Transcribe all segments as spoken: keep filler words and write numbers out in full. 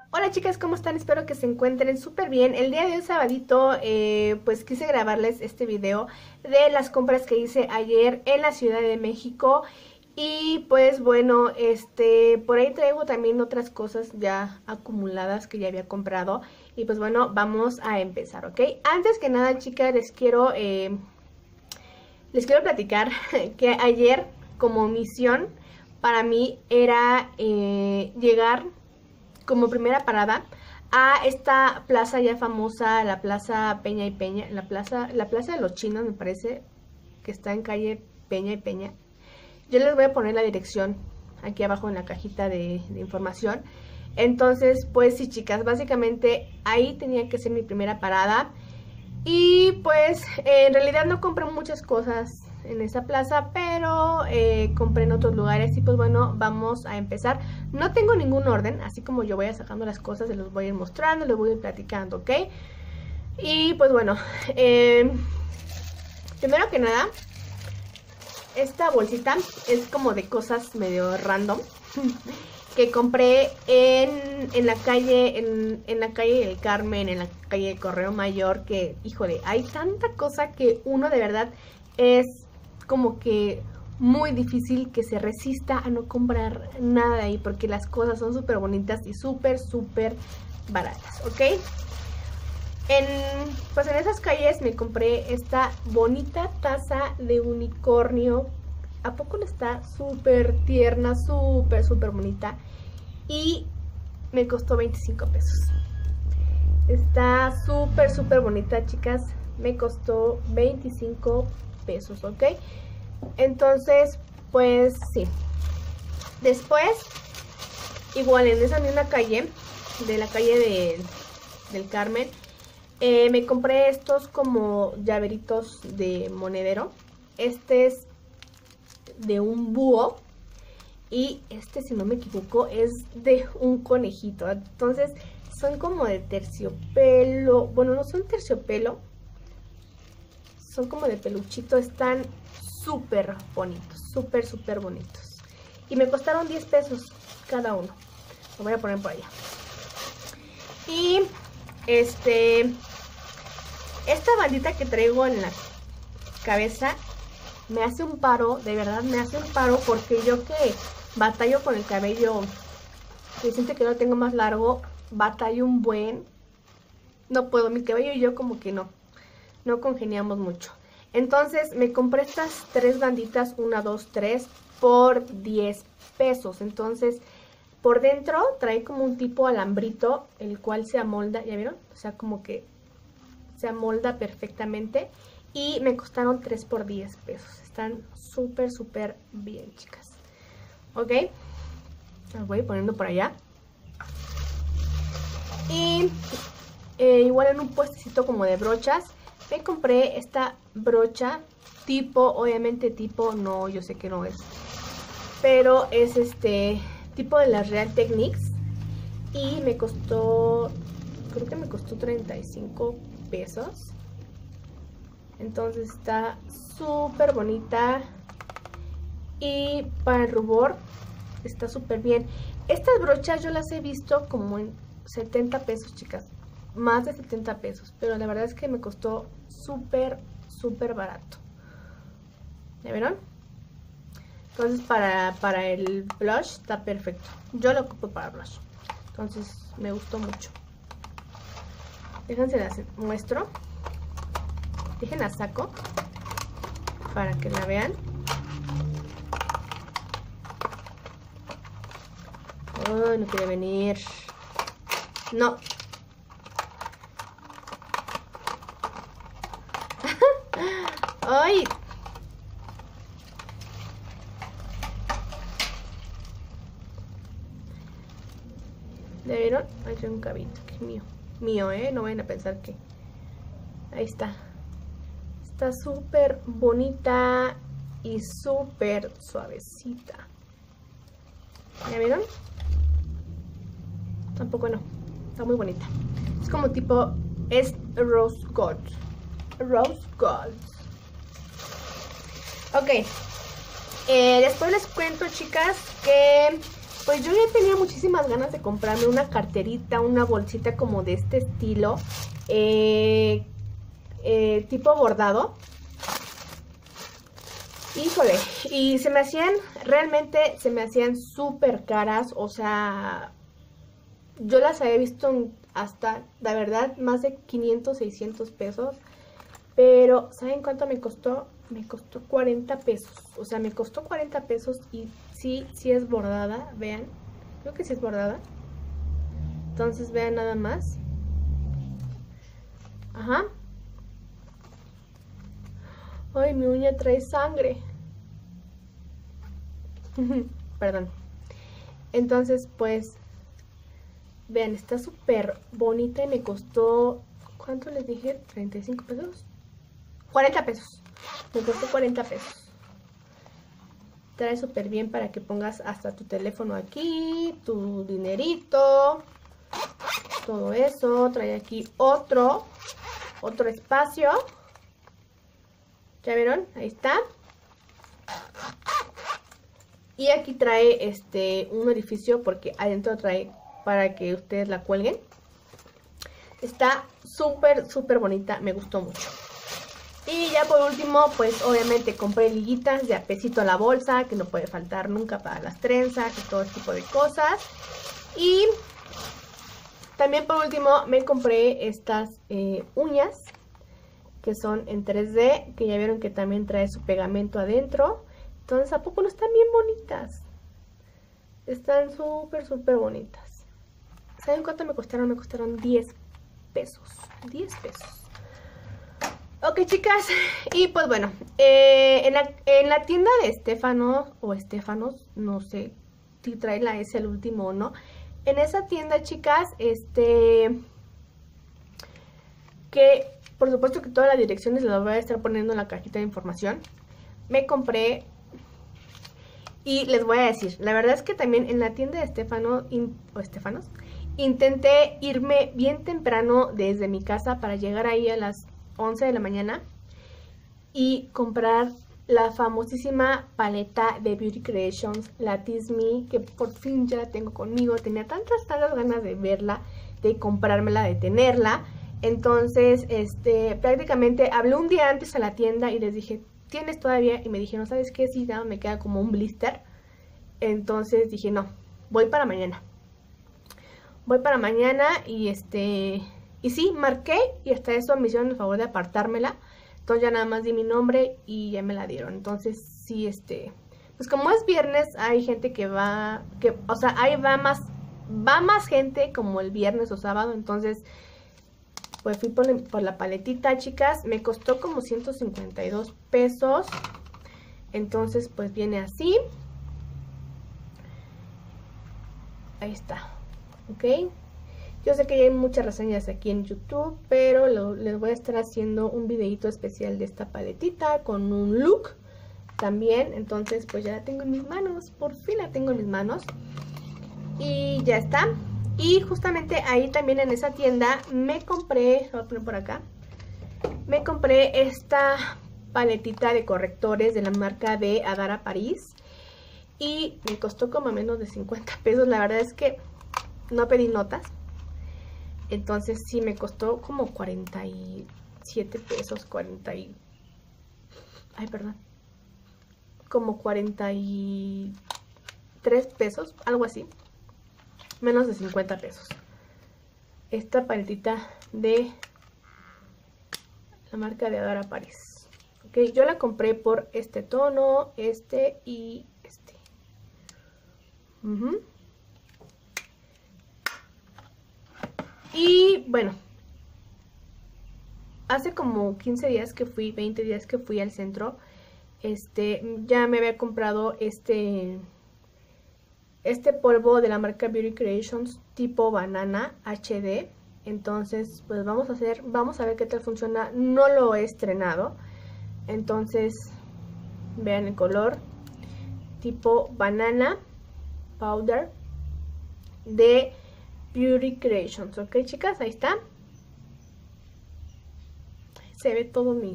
Hola chicas, ¿cómo están? Espero que se encuentren súper bien. El día de hoy, sabadito, eh, pues quise grabarles este video de las compras que hice ayer en la Ciudad de México. Y pues bueno, este, por ahí traigo también otras cosas ya acumuladas que ya había comprado. Y pues bueno, vamos a empezar, ¿ok? Antes que nada, chicas, les quiero, eh, les quiero platicar que ayer, como misión, para mí era eh, llegar como primera parada a esta plaza ya famosa, la Plaza Peña y Peña, la plaza, la plaza de los chinos, me parece que está en calle Peña y Peña. Yo les voy a poner la dirección aquí abajo en la cajita de, de información. Entonces, pues sí, chicas, básicamente ahí tenía que ser mi primera parada. Y pues eh, en realidad no compré muchas cosas en esa plaza, pero eh, compré en otros lugares. Y pues bueno, vamos a empezar. No tengo ningún orden, así como yo vaya sacando las cosas, se los voy a ir mostrando, les voy a ir platicando, ¿ok? Y pues bueno, eh, primero que nada, esta bolsita es como de cosas medio random que compré en, en la calle, en, en la calle del Carmen, en la calle de Correo Mayor, que, híjole, hay tanta cosa que uno de verdad es como que muy difícil que se resista a no comprar nada de ahí, porque las cosas son súper bonitas y súper, súper baratas, ¿ok? En, pues en esas calles me compré esta bonita taza de unicornio. ¿A poco no está súper tierna, súper, súper bonita? Y me costó veinticinco pesos. Está súper, súper bonita, chicas. Me costó veinticinco pesos, ¿ok? Entonces, pues sí. Después, igual en esa misma calle, de la calle de, del Carmen, eh, me compré estos como llaveritos de monedero. Este es de un búho y este, si no me equivoco, es de un conejito. Entonces son como de terciopelo. Bueno, no son terciopelo, son como de peluchito. Están súper bonitos, súper súper bonitos, y me costaron diez pesos cada uno. Lo voy a poner por allá. Y este esta bandita que traigo en la cabeza me hace un paro, de verdad me hace un paro, porque yo que batallo con el cabello, que siento que lo tengo más largo, batallo un buen, no puedo, mi cabello y yo como que no, no congeniamos mucho. Entonces me compré estas tres banditas, una, dos, tres, por diez pesos. Entonces por dentro trae como un tipo alambrito, el cual se amolda, ¿ya vieron? O sea, como que se amolda perfectamente. Y me costaron tres por diez pesos. Están súper, súper bien, chicas. Ok. Las voy poniendo por allá. Y eh, igual en un puestecito como de brochas, me compré esta brocha tipo, obviamente tipo, no, yo sé que no es, pero es este tipo de las Real Techniques. Y me costó, creo que me costó treinta y cinco pesos. Entonces está súper bonita. Y para el rubor está súper bien. Estas brochas yo las he visto como en setenta pesos, chicas. Más de setenta pesos. Pero la verdad es que me costó súper, súper barato. ¿Ya vieron? Entonces para, para el blush está perfecto. Yo lo ocupo para blush. Entonces me gustó mucho. Déjense las muestro. Déjenla saco para que la vean. Oh, no quiere venir. No. ¡Ay! ¿Le vieron? Ahí tengo un cabito que es mío. Mío, ¿eh? No vayan a pensar que... Ahí está. Está súper bonita y súper suavecita. ¿Ya vieron? Tampoco no. Está muy bonita. Es como tipo... Es Rose Gold. Rose Gold. Ok. Eh, después les cuento, chicas, que pues yo ya tenía muchísimas ganas de comprarme una carterita, una bolsita como de este estilo, eh, eh, tipo bordado. Híjole, y se me hacían, realmente se me hacían súper caras, o sea, yo las había visto en hasta, la verdad, más de quinientos, seiscientos pesos, pero ¿saben cuánto me costó? Me costó cuarenta pesos, o sea, me costó cuarenta pesos y sí, sí es bordada, vean, creo que sí es bordada, entonces vean nada más, ajá. Ay, mi uña trae sangre. Perdón. Entonces, pues, vean, está súper bonita y me costó, ¿cuánto les dije? ¿treinta y cinco pesos? cuarenta pesos. Me costó cuarenta pesos. Trae súper bien para que pongas hasta tu teléfono aquí, tu dinerito, todo eso. Trae aquí otro, otro espacio. ¿Ya vieron? Ahí está. Y aquí trae este un orificio porque adentro trae para que ustedes la cuelguen. Está súper, súper bonita. Me gustó mucho. Y ya por último, pues obviamente compré liguitas de a pesito a la bolsa, que no puede faltar nunca para las trenzas y todo tipo de cosas. Y también por último me compré estas eh, uñas, que son en tres D, que ya vieron que también trae su pegamento adentro. Entonces, ¿a poco no están bien bonitas? Están súper, súper bonitas. ¿Saben cuánto me costaron? Me costaron diez pesos. diez pesos. Ok, chicas. Y pues bueno, eh, en, la, en la tienda de Estefanos, o Estefanos, no sé si trae la S al último o no. En esa tienda, chicas, este... que por supuesto que todas las direcciones las voy a estar poniendo en la cajita de información. Me compré, y les voy a decir, la verdad es que también en la tienda de Estefano, in, o Estefanos, intenté irme bien temprano desde mi casa para llegar ahí a las once de la mañana y comprar la famosísima paleta de Beauty Creations, la Tease Me, que por fin ya la tengo conmigo. Tenía tantas, tantas ganas de verla, de comprármela, de tenerla. Entonces, este, prácticamente hablé un día antes a la tienda y les dije, ¿tienes todavía? Y me dijeron, ¿sabes qué? Sí, no, me queda como un blister. Entonces dije, no, voy para mañana. Voy para mañana y este, y sí, marqué y hasta eso me hicieron el favor de apartármela. Entonces ya nada más di mi nombre y ya me la dieron. Entonces sí, este, pues como es viernes, hay gente que va, que, o sea, ahí va más, va más gente como el viernes o sábado, entonces... Pues fui por, por la paletita, chicas. Me costó como ciento cincuenta y dos pesos. Entonces, pues viene así. Ahí está. ¿Ok? Yo sé que ya hay muchas reseñas aquí en YouTube, pero lo, les voy a estar haciendo un videito especial de esta paletita con un look también. Entonces, pues ya la tengo en mis manos. Por fin la tengo en mis manos. Y ya está. Y justamente ahí también en esa tienda me compré, lo voy a poner por acá, me compré esta paletita de correctores de la marca de Adara París. Y me costó como menos de cincuenta pesos, la verdad es que no pedí notas. Entonces sí me costó como cuarenta y siete pesos, cuarenta y... Ay, perdón. Como cuarenta y tres pesos, algo así. Menos de cincuenta pesos. Esta paletita de la marca de Adara París. Ok, yo la compré por este tono, este y este. Uh-huh. Y bueno, hace como quince días que fui, veinte días que fui al centro, este, ya me había comprado este... este polvo de la marca Beauty Creations tipo banana H D. Entonces pues vamos a hacer, vamos a ver qué tal funciona. No lo he estrenado, entonces vean el color, tipo banana powder de Beauty Creations. Ok, chicas, ahí está. Se ve todo mi...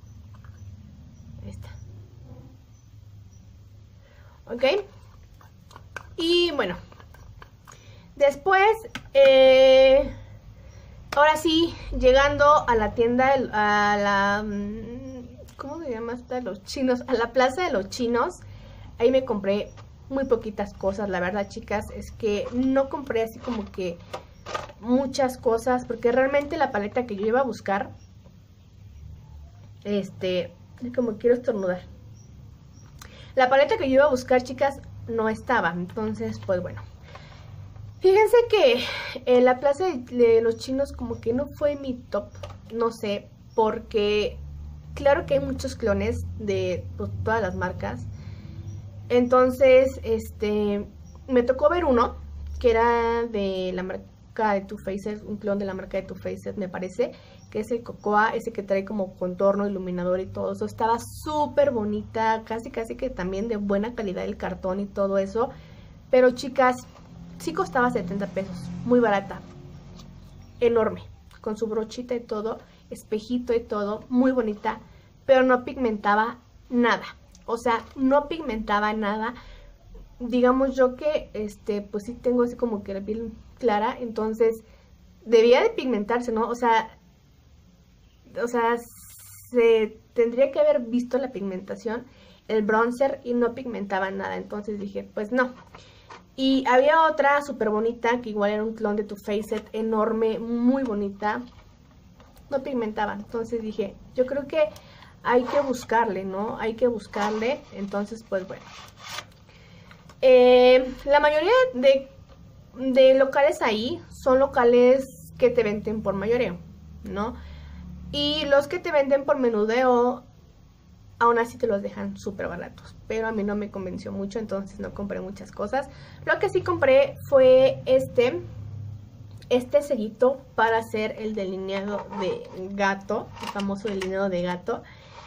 Ahí está. Ok. Y bueno, después, eh, ahora sí, llegando a la tienda, a la, ¿cómo se llama esta? Los chinos, a la plaza de los chinos. Ahí me compré muy poquitas cosas, la verdad, chicas, es que no compré así como que muchas cosas, porque realmente la paleta que yo iba a buscar, este, como quiero estornudar, la paleta que yo iba a buscar, chicas, no estaba. Entonces, pues bueno, fíjense que en la plaza de los chinos como que no fue mi top, no sé, porque claro que hay muchos clones de pues, todas las marcas. Entonces, este, me tocó ver uno que era de la marca de Too Faced, un clon de la marca de Too Faced, me parece, que es el Cocoa, ese que trae como contorno, iluminador y todo eso. Estaba súper bonita, casi casi que también de buena calidad el cartón y todo eso. Pero chicas, sí costaba setenta pesos, muy barata, enorme, con su brochita y todo, espejito y todo, muy bonita, pero no pigmentaba nada. O sea, no pigmentaba nada. Digamos yo que, este, pues sí tengo así como que la piel clara, entonces debía de pigmentarse, ¿no? O sea, o sea, se tendría que haber visto la pigmentación, el bronzer, y no pigmentaba nada. Entonces dije, pues no. Y había otra súper bonita, que igual era un clon de Too Faced, enorme, muy bonita. No pigmentaba. Entonces dije, yo creo que hay que buscarle, ¿no? Hay que buscarle. Entonces, pues bueno. Eh, la mayoría de, de locales ahí son locales que te venden por mayoreo, ¿no? Y los que te venden por menudeo, aún así te los dejan súper baratos. Pero a mí no me convenció mucho, entonces no compré muchas cosas. Lo que sí compré fue este, este sellito para hacer el delineado de gato, el famoso delineado de gato.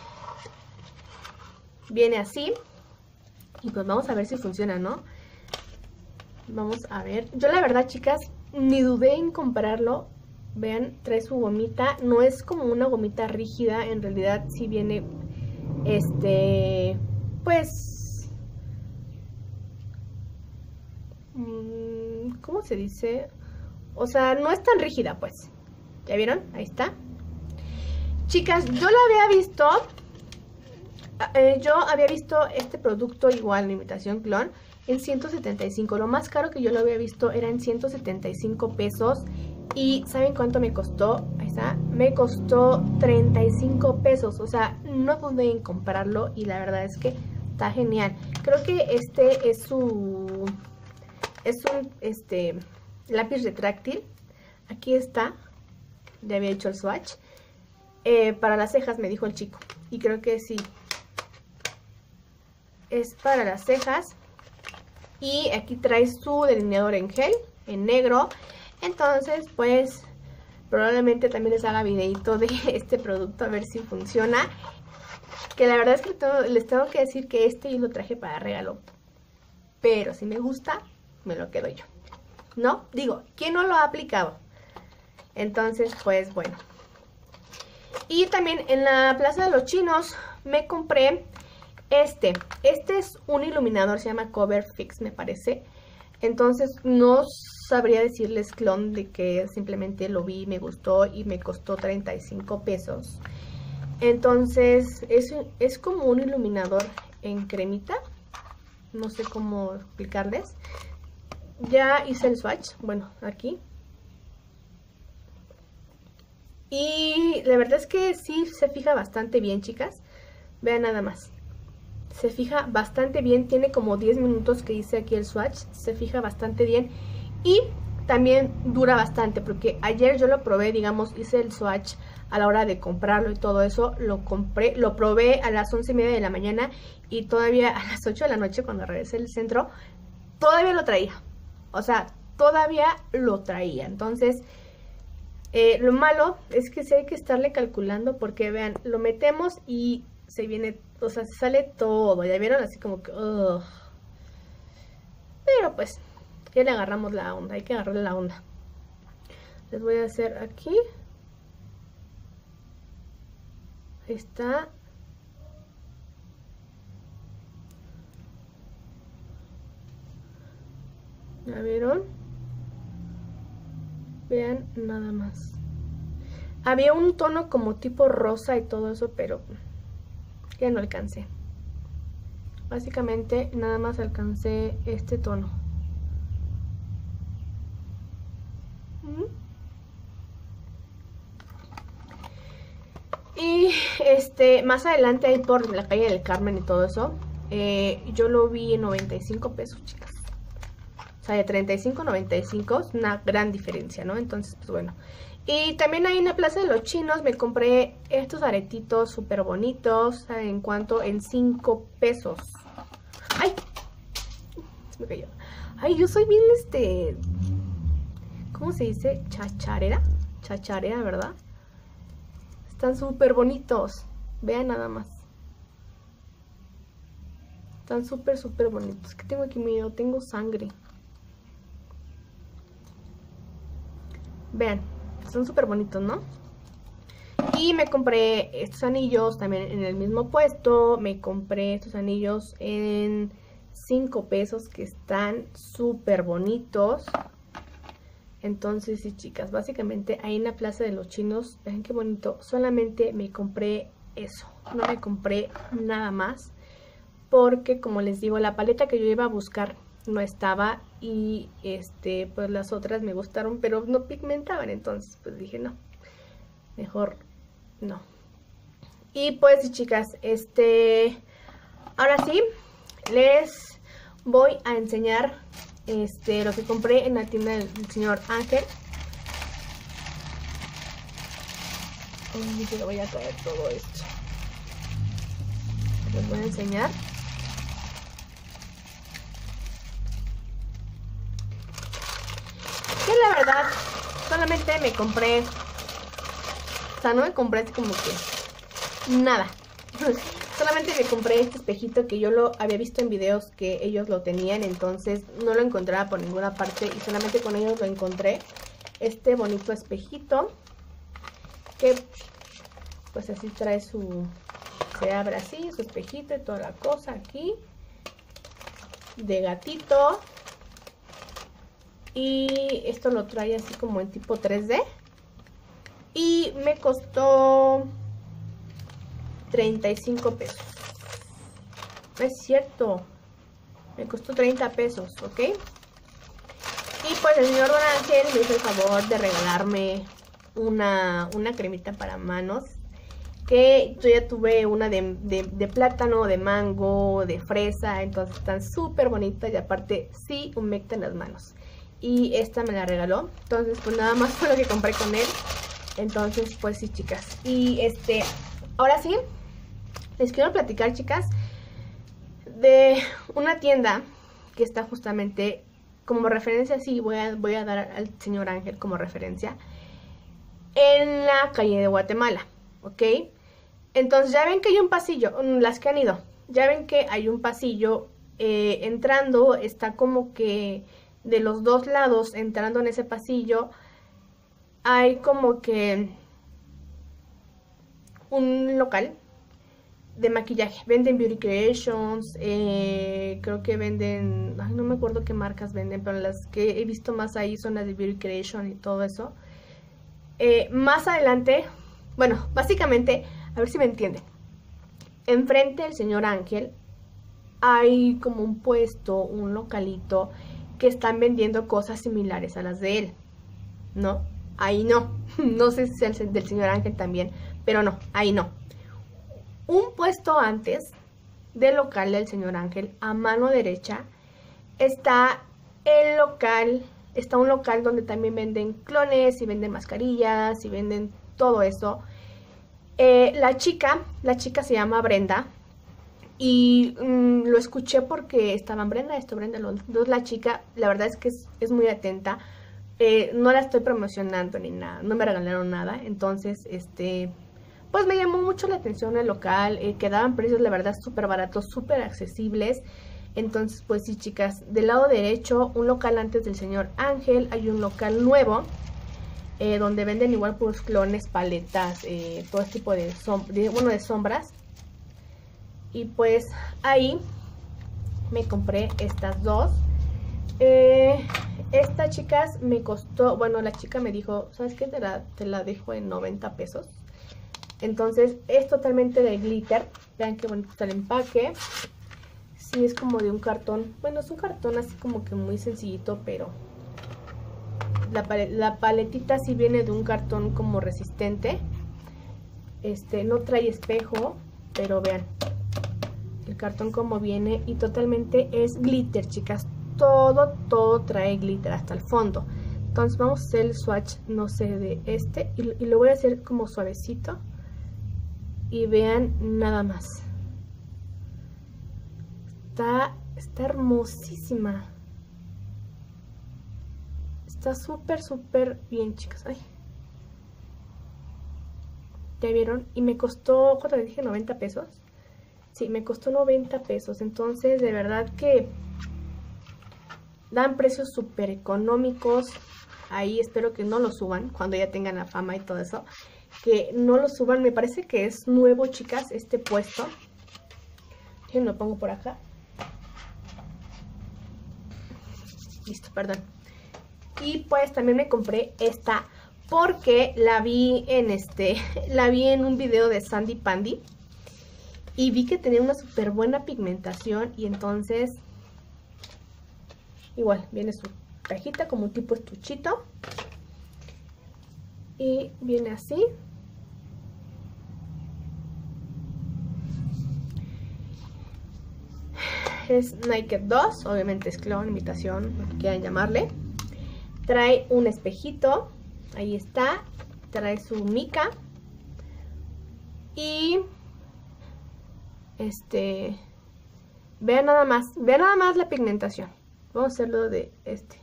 Viene así. Y pues vamos a ver si funciona, ¿no? Vamos a ver. Yo la verdad, chicas, ni dudé en comprarlo. Vean, trae su gomita. No es como una gomita rígida. En realidad sí viene, este, pues, ¿cómo se dice? O sea, no es tan rígida, pues. ¿Ya vieron? Ahí está. Chicas, yo la había visto... Eh, yo había visto este producto igual, la imitación clon, en ciento setenta y cinco. Lo más caro que yo lo había visto era en ciento setenta y cinco pesos. Y ¿saben cuánto me costó? Ahí está. Me costó treinta y cinco pesos. O sea, no dudé en comprarlo y la verdad es que está genial. Creo que este es su... Es un este lápiz retráctil. Aquí está. Ya había hecho el swatch. Eh, para las cejas, me dijo el chico. Y creo que sí. Es para las cejas. Y aquí trae su delineador en gel, en negro. Entonces, pues, probablemente también les haga videito de este producto a ver si funciona. Que la verdad es que todo, les tengo que decir que este yo lo traje para regalo. Pero si me gusta, me lo quedo yo. ¿No? Digo, ¿quién no lo ha aplicado? Entonces, pues, bueno. Y también en la Plaza de los Chinos me compré este. Este es un iluminador, se llama Cover Fix, me parece. Entonces no sabría decirles clon, de que simplemente lo vi, me gustó y me costó treinta y cinco pesos. Entonces es, es como un iluminador en cremita. No sé cómo explicarles. Ya hice el swatch, bueno, aquí. Y la verdad es que sí se fija bastante bien, chicas. Vean nada más. Se fija bastante bien. Tiene como diez minutos que hice aquí el swatch. Se fija bastante bien. Y también dura bastante. Porque ayer yo lo probé, digamos, hice el swatch a la hora de comprarlo y todo eso. Lo compré, lo probé a las once y media de la mañana. Y todavía a las ocho de la noche, cuando regresé al centro, todavía lo traía. O sea, todavía lo traía. Entonces... Eh, lo malo es que sí hay que estarle calculando porque, vean, lo metemos y se viene, o sea, se sale todo. ¿Ya vieron? Así como que... Uh. Pero pues, ya le agarramos la onda, hay que agarrarle la onda. Les voy a hacer aquí. Ahí está. ¿Ya vieron? Vean nada más. Había un tono como tipo rosa y todo eso, pero ya no alcancé. Básicamente nada más alcancé este tono. Y este, más adelante ahí por la calle del Carmen y todo eso, eh, yo lo vi en noventa y cinco pesos, chicas. O sea, de treinta y cinco a noventa y cinco es una gran diferencia, ¿no? Entonces, pues bueno. Y también ahí en la Plaza de los Chinos me compré estos aretitos súper bonitos. ¿Saben en cuánto? En cinco pesos. ¡Ay! Se me cayó. Ay, yo soy bien, este... ¿cómo se dice? Chacharera. Chacharera, ¿verdad? Están súper bonitos. Vean nada más. Están súper, súper bonitos. ¿Qué tengo aquí? Miedo, tengo sangre. Vean. Son súper bonitos, ¿no? Y me compré estos anillos también en el mismo puesto. Me compré estos anillos en cinco pesos que están súper bonitos. Entonces, sí, chicas, básicamente ahí en la Plaza de los Chinos, vean qué bonito. Solamente me compré eso. No me compré nada más. Porque, como les digo, la paleta que yo iba a buscar no estaba y este pues las otras me gustaron pero no pigmentaban, entonces pues dije no, mejor no. Y pues sí, chicas, este ahora sí les voy a enseñar este lo que compré en la tienda del señor Ángel. Y le voy a traer todo esto, les voy a enseñar. Que la verdad, solamente me compré, o sea, no me compré así como que nada. Solamente me compré este espejito que yo lo había visto en videos que ellos lo tenían, entonces no lo encontraba por ninguna parte y solamente con ellos lo encontré. Este bonito espejito que pues así trae su, se abre así, su espejito y toda la cosa aquí, de gatito. Y esto lo trae así como en tipo tres D. Y me costó treinta y cinco pesos. No es cierto. Me costó treinta pesos, ¿ok? Y pues el señor Don Ángel me hizo el favor de regalarme una, una cremita para manos. Que yo ya tuve una de, de, de plátano, de mango, de fresa. Entonces están súper bonitas y aparte sí humectan las manos. Y esta me la regaló. Entonces pues nada más fue lo que compré con él. Entonces pues sí, chicas. Y este, ahora sí, les quiero platicar, chicas, de una tienda que está justamente como referencia. Sí, voy a, voy a dar al señor Ángel como referencia. En la calle de Guatemala, ¿ok? Entonces ya ven que hay un pasillo, las que han ido, ya ven que hay un pasillo eh, entrando, está como que de los dos lados, entrando en ese pasillo, hay como que un local de maquillaje. Venden Beauty Creations, eh, creo que venden, ay, no me acuerdo qué marcas venden, pero las que he visto más ahí son las de Beauty Creation y todo eso. Eh, más adelante, bueno, básicamente, a ver si me entienden, enfrente del señor Ángel hay como un puesto, un localito, que están vendiendo cosas similares a las de él, ¿no? Ahí no, no sé si es el del señor Ángel también, pero no, ahí no. Un puesto antes del local del señor Ángel, a mano derecha, está el local, está un local donde también venden clones y venden mascarillas y venden todo eso. Eh, la chica, la chica se llama Brenda. Y mmm, lo escuché porque estaban Brenda, esto, Brenda, los dos. La chica, la verdad es que es, es muy atenta. Eh, no la estoy promocionando ni nada, no me regalaron nada. Entonces, este, pues me llamó mucho la atención el local. Eh, quedaban precios, la verdad, súper baratos, súper accesibles. Entonces, pues sí, chicas, del lado derecho, un local antes del señor Ángel. Hay un local nuevo, eh, donde venden igual puros clones, paletas, eh, todo este tipo de, som de, bueno, de sombras. Y pues ahí me compré estas dos. Eh, esta, chicas, me costó, bueno, la chica me dijo, ¿sabes qué? Te la, te la dejo en noventa pesos. Entonces, es totalmente de glitter. Vean qué bonito está el empaque. Sí, es como de un cartón. Bueno, es un cartón así como que muy sencillito, pero la, palet la paletita sí viene de un cartón como resistente. Este, no trae espejo, pero vean el cartón como viene y totalmente es glitter, chicas. Todo, todo trae glitter hasta el fondo. Entonces vamos a hacer el swatch, no sé, de este. Y, y lo voy a hacer como suavecito. Y vean nada más. Está, está hermosísima. Está súper, súper bien, chicas. Ay. ¿Ya vieron? Y me costó, ¿cuánto les dije? ¿noventa pesos? Sí, me costó noventa pesos. Entonces, de verdad que dan precios súper económicos. Ahí espero que no lo suban cuando ya tengan la fama y todo eso. Que no lo suban. Me parece que es nuevo, chicas, este puesto. Yo lo pongo por acá. Listo, perdón. Y pues también me compré esta porque la vi en este, la vi en un video de Sandy Pandy. Y vi que tenía una súper buena pigmentación. Y entonces, igual, viene su cajita como un tipo estuchito. Y viene así. Es Naked dos, obviamente es clon, imitación, lo que quieran llamarle. Trae un espejito, ahí está. Trae su mica. Y este, vean nada más, vean nada más la pigmentación. Vamos a hacerlo de este.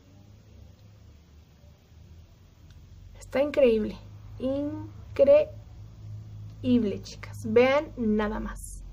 Está increíble, increíble, chicas. Vean nada más.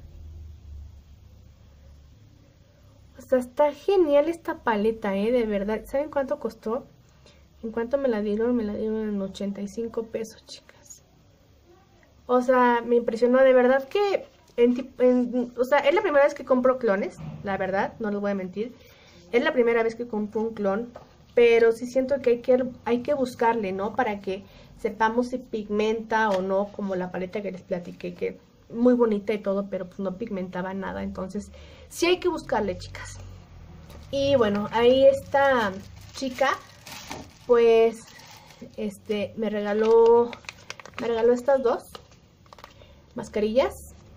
O sea, está genial esta paleta, eh, de verdad. ¿Saben cuánto costó? ¿En cuánto me la dieron? Me la dieron en ochenta y cinco pesos, chicas. O sea, me impresionó, de verdad que En, en, o sea, es la primera vez que compro clones, la verdad, no les voy a mentir. Es la primera vez que compro un clon, pero sí siento que hay que, hay que buscarle, ¿no? Para que sepamos si pigmenta o no, como la paleta que les platiqué, que muy bonita y todo, pero pues no pigmentaba nada. Entonces, sí hay que buscarle, chicas. Y bueno, ahí esta chica, pues, este, me regaló, me regaló estas dos mascarillas.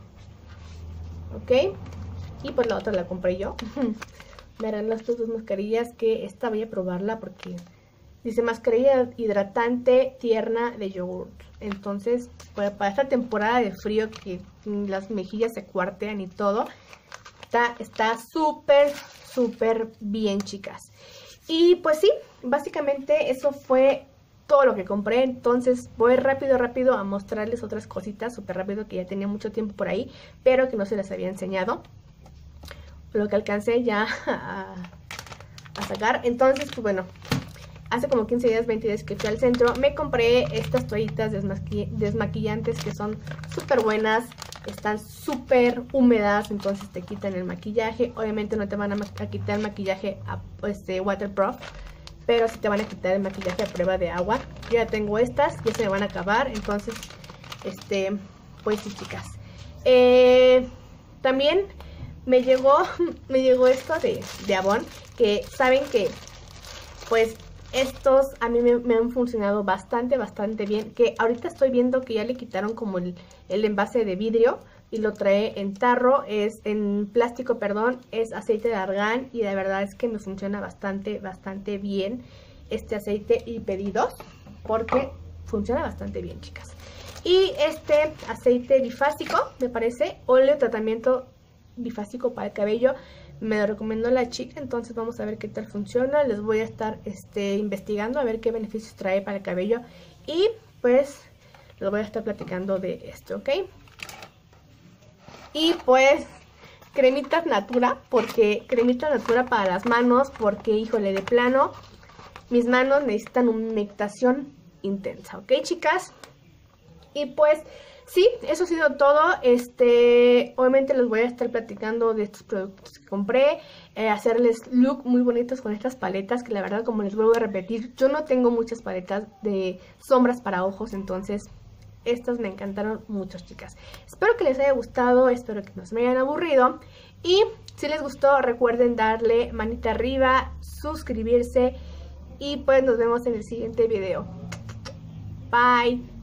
Ok, y pues la otra la compré yo. Me regaló estas dos mascarillas, que esta voy a probarla porque dice mascarilla hidratante tierna de yogurt. Entonces, para, para esta temporada de frío que las mejillas se cuartean y todo, está está súper, súper bien, chicas. Y pues sí, básicamente eso fue todo lo que compré. Entonces voy rápido, rápido a mostrarles otras cositas, súper rápido, que ya tenía mucho tiempo por ahí, pero que no se las había enseñado. Lo que alcancé ya a, a sacar. Entonces, pues bueno, hace como quince días, veinte días que fui al centro, me compré estas toallitas desmaqui desmaquillantes que son súper buenas. Están súper húmedas, entonces te quitan el maquillaje. Obviamente no te van a, a quitar el maquillaje a, este, waterproof, pero sí te van a quitar el maquillaje a prueba de agua. Yo ya tengo estas, ya se me van a acabar. Entonces, este, pues sí, chicas. Eh, también me llegó, me llegó esto de, de Avon, que saben que, pues, estos a mí me, me han funcionado bastante, bastante bien. Que ahorita estoy viendo que ya le quitaron como el, el envase de vidrio y lo trae en tarro, es en plástico, perdón, es aceite de argán. Y de verdad es que me funciona bastante, bastante bien este aceite. Y pedí dos porque funciona bastante bien, chicas. Y este aceite bifásico, me parece, óleo tratamiento bifásico para el cabello, me lo recomendó la chica. Entonces vamos a ver qué tal funciona. Les voy a estar este, investigando a ver qué beneficios trae para el cabello. Y pues les voy a estar platicando de esto, ¿ok? Y pues cremitas Natura, porque cremita Natura para las manos, porque híjole, de plano mis manos necesitan una humectación intensa, ¿ok, chicas? Y pues sí, eso ha sido todo. Este, obviamente les voy a estar platicando de estos productos que compré, eh, hacerles look muy bonitos con estas paletas, que la verdad, como les vuelvo a repetir, yo no tengo muchas paletas de sombras para ojos, entonces estas me encantaron mucho, chicas. Espero que les haya gustado, espero que no se me hayan aburrido. Y si les gustó, recuerden darle manita arriba, suscribirse y pues nos vemos en el siguiente video. Bye.